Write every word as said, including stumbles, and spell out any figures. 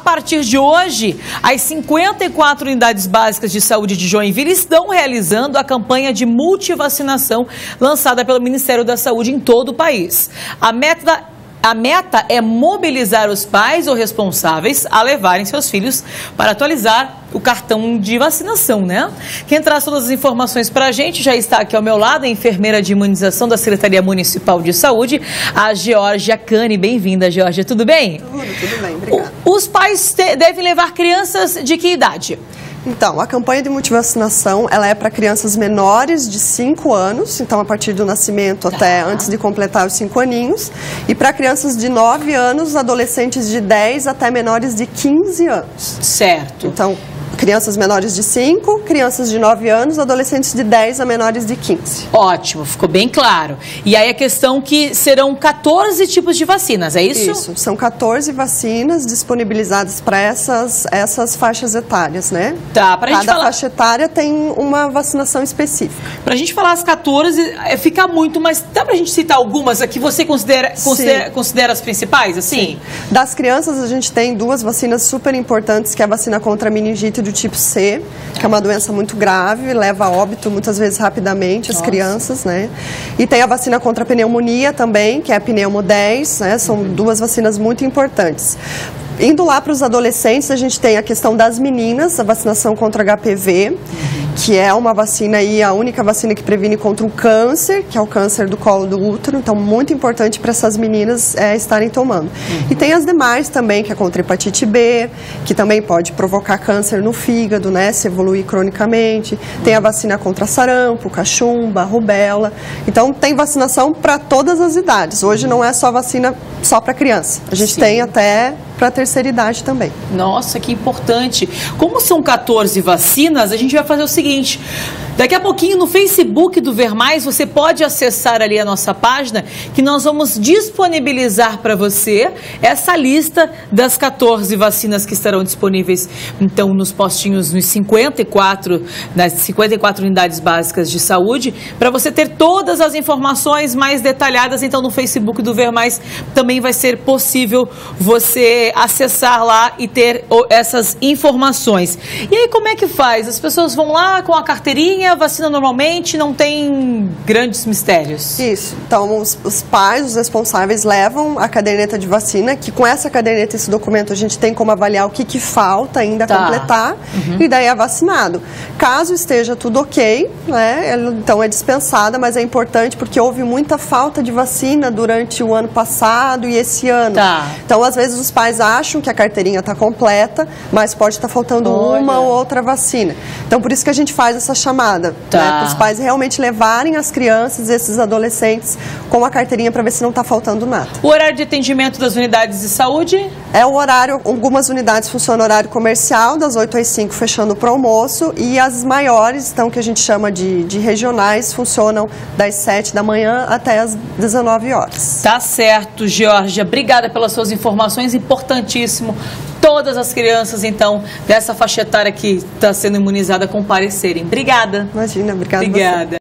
partir de hoje, as cinquenta e quatro unidades básicas de saúde de Joinville estão realizando a campanha de multivacinação lançada pelo Ministério da Saúde em todo o país. A meta A meta é mobilizar os pais ou responsáveis a levarem seus filhos para atualizar o cartão de vacinação, né? Quem traz todas as informações para a gente já está aqui ao meu lado, a enfermeira de imunização da Secretaria Municipal de Saúde, a Georgia Cani. Bem-vinda, Georgia. Tudo bem? Tudo, tudo bem, obrigada. Os pais te- devem levar crianças de que idade? Então, a campanha de multivacinação, ela é para crianças menores de cinco anos, então a partir do nascimento Tá. até antes de completar os cinco aninhos, e para crianças de nove anos, adolescentes de dez até menores de quinze anos. Certo. Então, crianças menores de cinco, crianças de nove anos, adolescentes de dez a menores de quinze. Ótimo, ficou bem claro. E aí a questão que serão quatorze tipos de vacinas, é isso? Isso, são quatorze vacinas disponibilizadas para essas, essas faixas etárias, né? Tá, pra gente Cada falar... faixa etária tem uma vacinação específica. Pra gente falar as quatorze, é, fica muito, mas dá pra gente citar algumas aqui, você considera, considera, considera as principais, assim? Das crianças, a gente tem duas vacinas super importantes, que é a vacina contra a meningite do tipo C, que é uma doença muito grave, leva a óbito muitas vezes rapidamente as Nossa. crianças, né? E tem a vacina contra a pneumonia também, que é a Pneumo dez, né? São duas vacinas muito importantes. Indo lá para os adolescentes, a gente tem a questão das meninas, a vacinação contra H P V, que é uma vacina aí, a única vacina que previne contra o câncer, que é o câncer do colo do útero, então muito importante para essas meninas é, estarem tomando. Uhum. E tem as demais também, que é contra hepatite B, que também pode provocar câncer no fígado, né, se evoluir cronicamente. Tem a vacina contra sarampo, cachumba, rubéola. Então tem vacinação para todas as idades. Hoje não é só vacina só para criança, a gente Sim. tem até para a terceira idade também. Nossa, que importante. Como são quatorze vacinas, a gente vai fazer o seguinte, daqui a pouquinho no Facebook do Ver Mais, você pode acessar ali a nossa página, que nós vamos disponibilizar para você essa lista das quatorze vacinas que estarão disponíveis, então, nos postinhos, nos cinquenta e quatro, nas cinquenta e quatro unidades básicas de saúde, para você ter todas as informações mais detalhadas. Então, no Facebook do Ver Mais também vai ser possível você acessar lá e ter essas informações. E aí, como é que faz? As pessoas vão lá com a carteirinha, vacina normalmente, não tem grandes mistérios? Isso. Então, os, os pais, os responsáveis, levam a caderneta de vacina, que com essa caderneta, esse documento, a gente tem como avaliar o que, que falta ainda tá. completar, uhum. e daí é vacinado. Caso esteja tudo ok, né, então é dispensada, mas é importante porque houve muita falta de vacina durante o ano passado e esse ano. Tá. Então, às vezes, os pais acham que a carteirinha está completa, mas pode estar tá faltando Olha. uma ou outra vacina. Então, por isso que a gente faz essa chamada, tá. né, para os pais realmente levarem as crianças, esses adolescentes, com a carteirinha para ver se não está faltando nada. O horário de atendimento das unidades de saúde? É o horário, algumas unidades funcionam horário comercial, das oito às cinco, fechando para o almoço, e as maiores, então, que a gente chama de, de regionais, funcionam das sete da manhã até as dezenove horas. Tá certo, Georgia. Obrigada pelas suas informações, importantíssimo. Todas as crianças, então, dessa faixa etária que está sendo imunizada comparecerem. Obrigada. Imagina, obrigada. Obrigada.